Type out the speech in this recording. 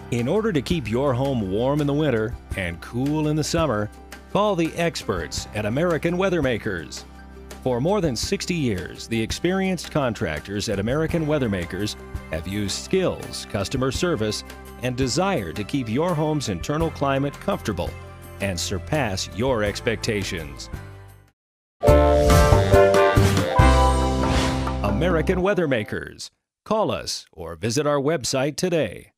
In order to keep your home warm in the winter and cool in the summer, call the experts at American Weathermakers. For more than 60 years, the experienced contractors at American Weathermakers have used skills, customer service, and desire to keep your home's internal climate comfortable and surpass your expectations. American Weathermakers. Call us or visit our website today.